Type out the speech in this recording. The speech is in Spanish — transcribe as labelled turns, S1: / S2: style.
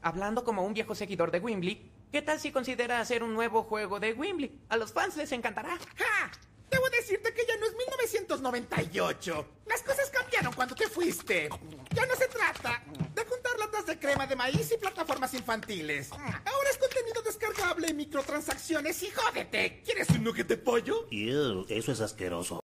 S1: Hablando como un viejo seguidor de Gimli, ¿qué tal si considera hacer un nuevo juego de Gimli? A los fans les encantará.
S2: ¡Ja! Debo decirte que ya no es 1998. Las cosas cambiaron cuando te fuiste. Ya no se trata de juntar latas de crema de maíz y plataformas infantiles. Ahora es contenido descargable, microtransacciones y jódete. ¿Quieres un nugget de pollo?
S3: Ew, eso es asqueroso.